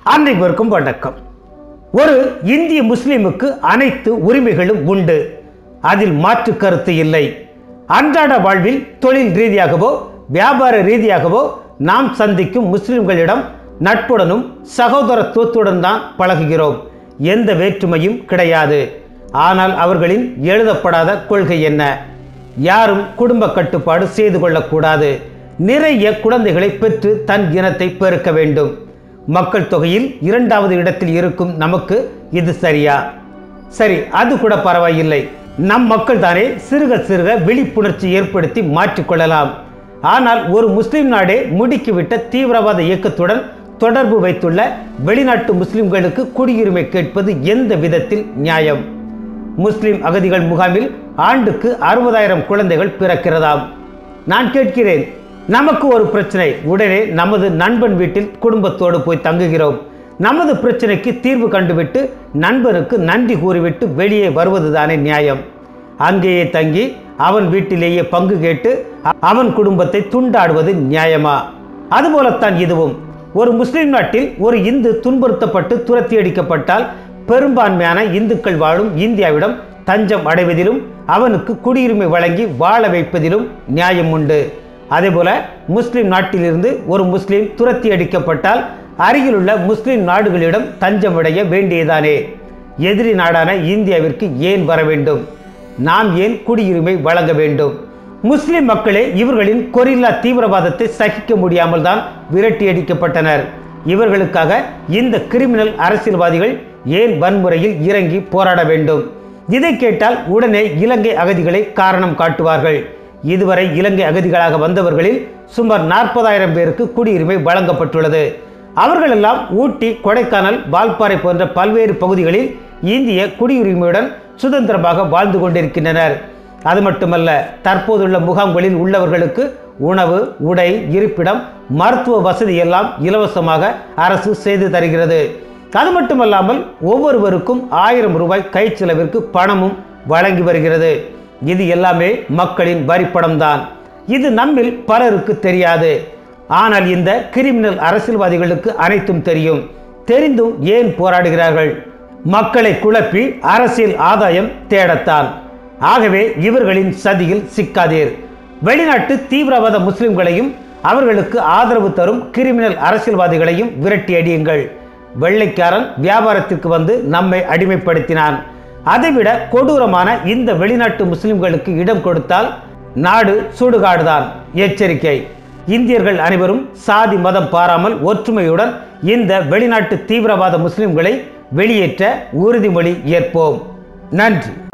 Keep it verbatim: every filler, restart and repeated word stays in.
அனைவருக்கும் வணக்கம். ஒரு இந்திய முஸ்லிமுக்கு அனைத்து உரிமைகளும் உண்டு, அதில் மாற்று கருத்து இல்லை. அன்றாட வாழ்வில் தொழில் ரீதியாகவோ வியாபார ரீதியாகவோ நாம் சந்திக்கும் முஸ்லிம்களிடம் நட்புடனும் சகோதரத்துவத்துடன் தான் பழகுகிறோம். எந்த வேற்றுமையும் கிடையாது. ஆனால் அவர்களின் எழுதப்படாத கொள்கை என்ன? யாரும் குடும்ப கட்டுப்பாடு செய்து கொள்ளக்கூடாது. நிறைய குழந்தைகளை பெற்று தன் இனத்தை பெருக்க வேண்டும். மக்கள் தொகையில் இரண்டாவது இடத்தில் இருக்கும் நமக்கு இது சரியா? சரி, அது கூட பரவாயில்லை. நம் மக்கள் தானே சிறுக சிறுக விழிப்புணர்ச்சி ஏற்படுத்தி மாற்றிக்கொள்ளலாம். ஆனால் ஒரு முஸ்லிம் நாடே முடுக்கிவிட்ட தீவிரவாத இயக்கத்துடன் தொடர்பு வைத்துள்ள வெளிநாட்டு முஸ்லிம்களுக்கு குடியுரிமை கேட்பது எந்த விதத்தில் நியாயம்? முஸ்லிம் அகதிகள் முகாமில் ஆண்டுக்கு அறுபதாயிரம் குழந்தைகள் பிறக்கிறதாம். நான் கேட்கிறேன், நமக்கு ஒரு பிரச்சனை, உடனே நமது நண்பன் வீட்டில் குடும்பத்தோடு போய் தங்குகிறோம். நமது பிரச்சனைக்கு தீர்வு கண்டுவிட்டு நண்பனுக்கு நன்றி கூறிவிட்டு வெளியே வருவதுதானே நியாயம்? அங்கேயே தங்கி அவன் வீட்டிலேயே பங்கு கேட்டு அவன் குடும்பத்தை துண்டாடுவது நியாயமா? அதுபோலத்தான் இதுவும். ஒரு முஸ்லிம் நாட்டில் ஒரு இந்து துன்புறுத்தப்பட்டு துரத்தி அடிக்கப்பட்டால் பெரும்பான்மையான இந்துக்கள் வாழும் இந்தியாவிடம் தஞ்சம் அடைவதிலும் அவனுக்கு குடியுரிமை வழங்கி வாழ வைப்பதிலும் நியாயம் உண்டு. அதேபோல முஸ்லிம் நாட்டிலிருந்து ஒரு முஸ்லிம் துரத்தி அடிக்கப்பட்டால் அருகிலுள்ள முஸ்லிம் நாடுகளிடம் தஞ்சமடைய வேண்டியதானே? எதிரி நாடான இந்தியாவிற்கு ஏன் வர வேண்டும்? நாம் ஏன் குடியுரிமை வழங்க வேண்டும்? முஸ்லிம் மக்களே இவர்களின் கொரில்லா தீவிரவாதத்தை சகிக்க முடியாமல் தான் விரட்டி அடிக்கப்பட்டனர். இவர்களுக்காக இந்த கிரிமினல் அரசியல்வாதிகள் ஏன் வன்முறையில் இறங்கி போராட வேண்டும்? இதை கேட்டால் உடனே இலங்கை அகதிகளை காரணம் காட்டுவார்கள். இதுவரை இலங்கை அகதிகளாக வந்தவர்களில் சுமார் நாற்பதாயிரம் பேருக்கு குடியுரிமை வழங்கப்பட்டுள்ளது. அவர்களெல்லாம் ஊட்டி, கொடைக்கானல், வால்பாறை போன்ற பல்வேறு பகுதிகளில் இந்திய குடியுரிமையுடன் சுதந்திரமாக வாழ்ந்து கொண்டிருக்கின்றனர். அது மட்டுமல்ல, தற்போதுள்ள முகாம்களில் உள்ளவர்களுக்கு உணவு, உடை, இருப்பிடம், மருத்துவ வசதி எல்லாம் இலவசமாக அரசு செய்து தருகிறது. அது மட்டுமல்லாமல் ஒவ்வொருவருக்கும் ஆயிரம் ரூபாய் கை செலவிற்கு பணமும் வழங்கி வருகிறது. இது எல்லாமே மக்களின் வரிப்படம் தான். இது நம்மில் பலருக்கு தெரியாது. ஆனால் இந்த கிரிமினல் அரசியல்வாதிகளுக்கு அனைத்தும் தெரியும். தெரிந்தும் ஏன் போராடுகிறார்கள்? மக்களை குழப்பி அரசியல் ஆதாயம் தேடத்தான். ஆகவே இவர்களின் சதியில் சிக்காதீர். வெளிநாட்டு தீவிரவாத முஸ்லிம்களையும் அவர்களுக்கு ஆதரவு தரும் கிரிமினல் அரசியல்வாதிகளையும் விரட்டி அடியுங்கள். வெள்ளைக்காரன் வியாபாரத்திற்கு வந்து நம்மை அடிமைப்படுத்தினான். அதைவிட கொடூரமான இந்த வெளிநாட்டு முஸ்லிம்களுக்கு இடம் கொடுத்தால் நாடு சுடுகாடுதான். எச்சரிக்கை. இந்தியர்கள் அனைவரும் சாதி மதம் பாராமல் ஒற்றுமையுடன் இந்த வெளிநாட்டு தீவிரவாத முஸ்லிம்களை வெளியேற்ற உறுதிமொழி ஏற்போம். நன்றி.